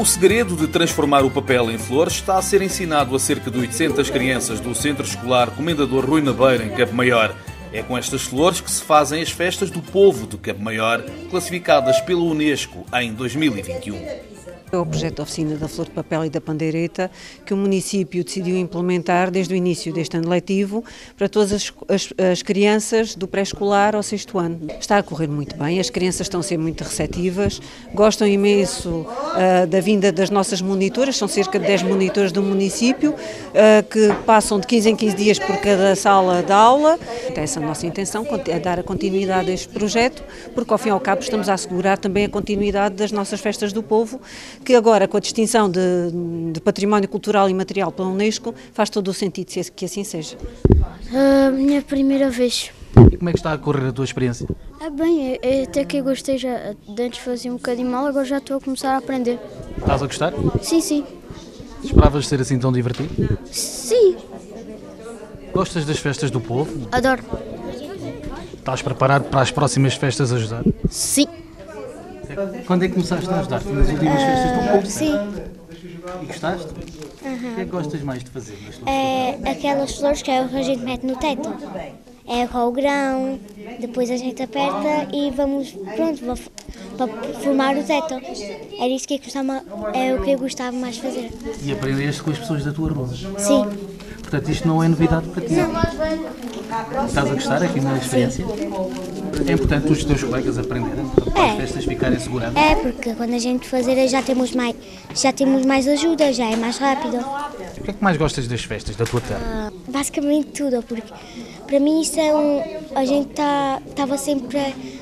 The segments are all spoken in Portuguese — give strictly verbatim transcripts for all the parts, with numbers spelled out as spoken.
O segredo de transformar o papel em flores está a ser ensinado a cerca de oitocentas crianças do Centro Escolar Comendador Rui Nabeiro, em Campo Maior. É com estas flores que se fazem as festas do povo de Campo Maior, classificadas pela Unesco em dois mil e vinte e um. É o projeto de oficina da flor de papel e da pandeireta que o município decidiu implementar desde o início deste ano letivo para todas as, as, as crianças do pré-escolar ao sexto ano. Está a correr muito bem, as crianças estão a ser muito receptivas, gostam imenso uh, da vinda das nossas monitoras, são cerca de dez monitoras do município, uh, que passam de quinze em quinze dias por cada sala de aula. Essa é a nossa intenção, é dar a continuidade a este projeto, porque ao fim e ao cabo estamos a assegurar também a continuidade das nossas festas do povo, que agora, com a distinção de, de património cultural e material pela Unesco, faz todo o sentido que assim seja. A minha primeira vez. E como é que está a correr a tua experiência? É bem, é, até que eu gostei, já, de antes fazia um bocadinho mal, agora já estou a começar a aprender. Estás a gostar? Sim, sim. Esperavas ser assim tão divertido? Sim. Gostas das festas do povo? Adoro. Estás preparado para as próximas festas ajudar? Sim. Quando é que começaste a ajudar? Nas últimas uh, festas do povo? Sim. E gostaste? Uhum. O que é que gostas mais de fazer? É aquelas flores que é o que a gente mete no teto. É com o grão, depois a gente aperta e vamos, pronto, para formar o teto. Era isso que eu gostava, é o que eu gostava mais de fazer. E aprendeste com as pessoas da tua rua? Sim. Portanto, isto não é novidade para ti? Não. Estás a gostar aqui na experiência? Sim. É importante os teus colegas aprenderem para é. as festas ficarem seguradas? É, porque quando a gente fazer já temos mais, já temos mais ajuda, já é mais rápido. O que é que mais gostas das festas da tua terra? Uh, basicamente tudo, porque para mim isso é um... A gente estava tá, sempre...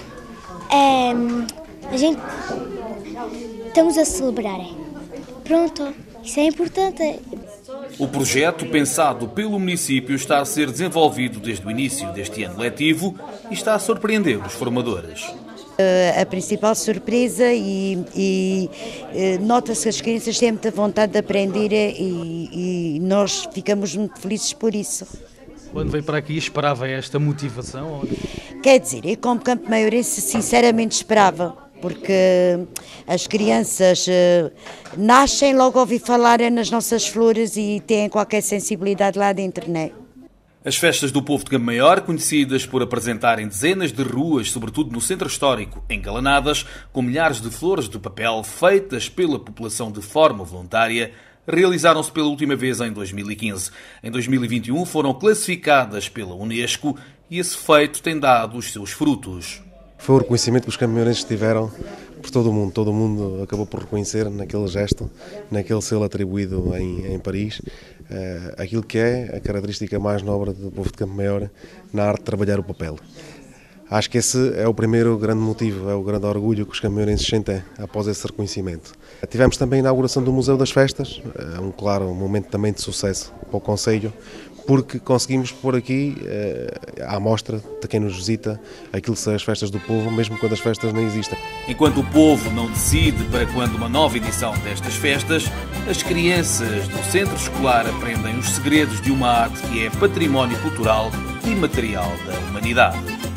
É, a gente... Estamos a celebrar. Pronto, isso é importante. O projeto, pensado pelo município, está a ser desenvolvido desde o início deste ano letivo e está a surpreender os formadores. A principal surpresa e, e nota-se que as crianças têm muita vontade de aprender e, e nós ficamos muito felizes por isso. Quando veio para aqui esperava esta motivação? Ou... Quer dizer, eu como campo maiorense sinceramente esperava, porque as crianças uh, nascem, logo ouvi falar nas nossas flores e têm qualquer sensibilidade lá dentro, não é? As festas do povo de Campo Maior, conhecidas por apresentarem dezenas de ruas, sobretudo no centro histórico, engalanadas, com milhares de flores de papel feitas pela população de forma voluntária, realizaram-se pela última vez em dois mil e quinze. Em dois mil e vinte e um foram classificadas pela Unesco e esse feito tem dado os seus frutos. Foi o reconhecimento que os campo-maiorenses tiveram por todo o mundo. Todo o mundo acabou por reconhecer naquele gesto, naquele selo atribuído em, em Paris, uh, aquilo que é a característica mais nobre do povo de Campo Maior na arte de trabalhar o papel. Acho que esse é o primeiro grande motivo, é o grande orgulho que os campo-maiorenses sentem após esse reconhecimento. Tivemos também a inauguração do Museu das Festas, um claro momento também de sucesso para o Conselho, porque conseguimos pôr aqui uh, à amostra de quem nos visita aquilo que são as festas do povo, mesmo quando as festas não existem. Enquanto o povo não decide para quando uma nova edição destas festas, as crianças do centro escolar aprendem os segredos de uma arte que é património cultural e material da humanidade.